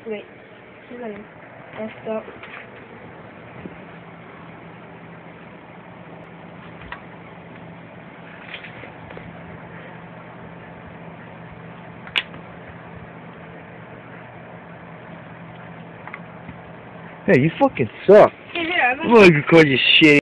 Wait. She's like messed up. Hey, you fucking suck. Hey, here, I'm I'm gonna call you shitty.